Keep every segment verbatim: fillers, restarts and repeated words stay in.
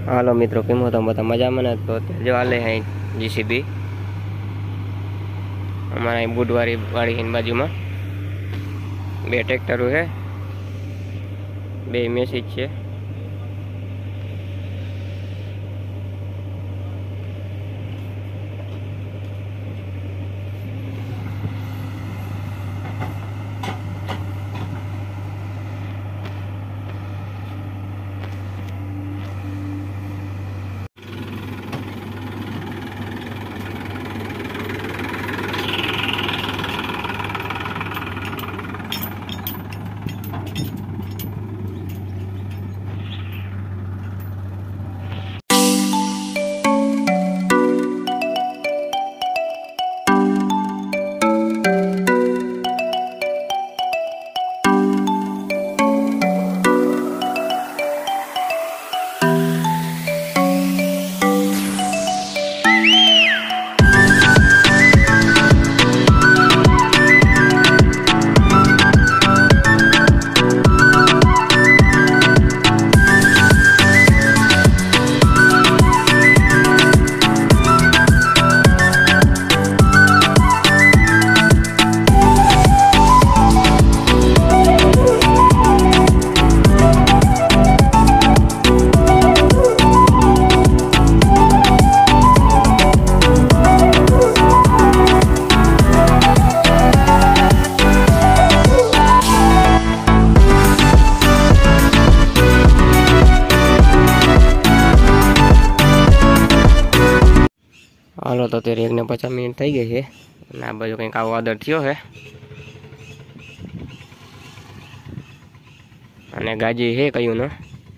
हालो मित्रों, केम हो तम बता मजा में? तो जो हाले हैं जीसीबी हमारा बुधवारी वाड़ी इन बाजू में बे ट्रेक्टरों है, बे मैसेज है। हालो तो तेरे एक ने पचास मिनट थी गई है। आ बाजू कहीं आव आदर थयो है अने गाजी है कयूं न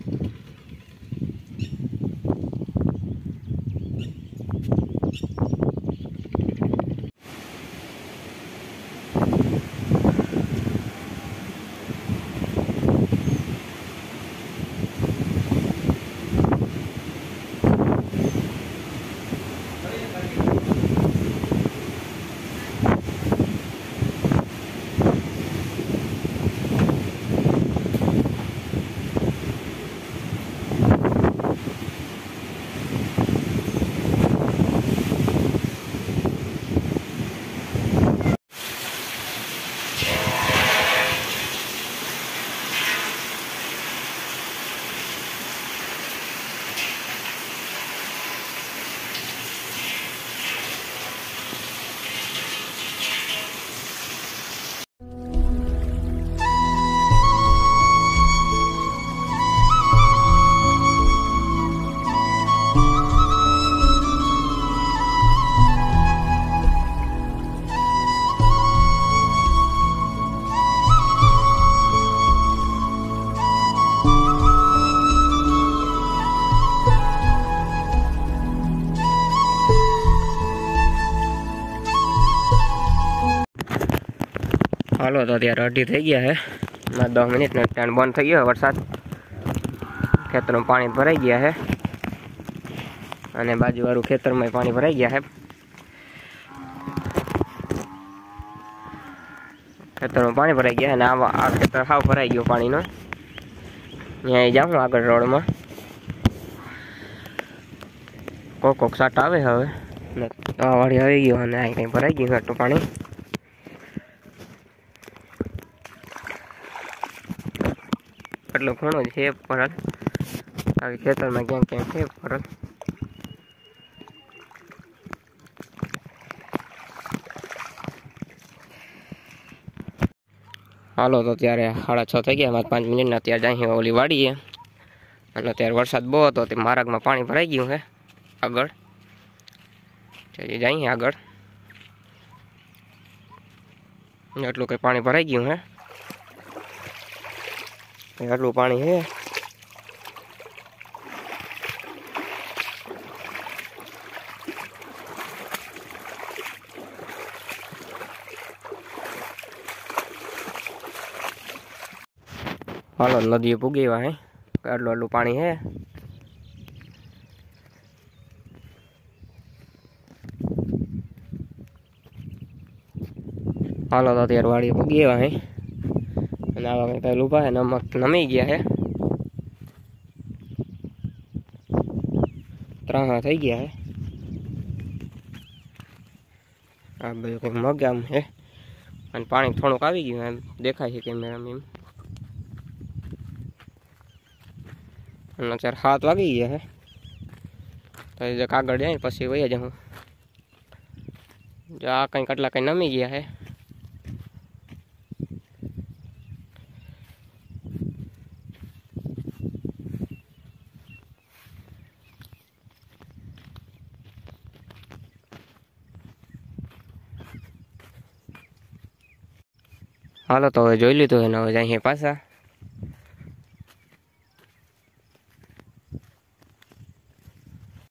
हालो तो त्यारे अढ़ी थी गया है। दस मिनिट ने टाइम बंद थी गयो। वरसाद खेतर में पानी भराई गया है अने बाजूवाळुं खेतर में पानी भराई गया है। खेतर में पानी भराई गया है। आ खेतर हाव भराई गयो पानी नो। अहीं जाऊँ आगळ रोड में कोक कोक साट आवे हवे आ वाड़ी आई गयो अने आ कहीं भराई गयुं आटલું पानी। आटलो घणो है भरल आगे खेतर में क्या क्या है भरल। हालो तो त्यारे साढ़ा छ थी गया। पांच मिनिट ना त्यारे जाए ओली वाड़ी है अने त्यारे वरसाद बहुत तो मार्ग में पानी भराई गयुं है। आगळ जाइए आगळ एटलुं के पानी भराई गयुं है। आटलुं पानी है। हालो नदी पुगी हुआ है। आटलुं आटलुं पानी है। हालो तो त्यारे वाड़ी पुगी हुआ है। आवा कहीं ऊभा है नमक नमी गया है। ત્રાહા થઈ ગયા હે આ બધું કંઈક મગામ હે અને પાણી થોડુંક આવી ગયું એમ દેખાય છે કેમેરામાં એમ અને ચાર હાથ વાગી ગયા હે તો જે કાગળ જાય પછી વહી જાઉં જો આ કંઈક આટલા કંઈ નમી ગયા હે હાલો તો હવે જોઈ લીધું એને હવે જાય પાછા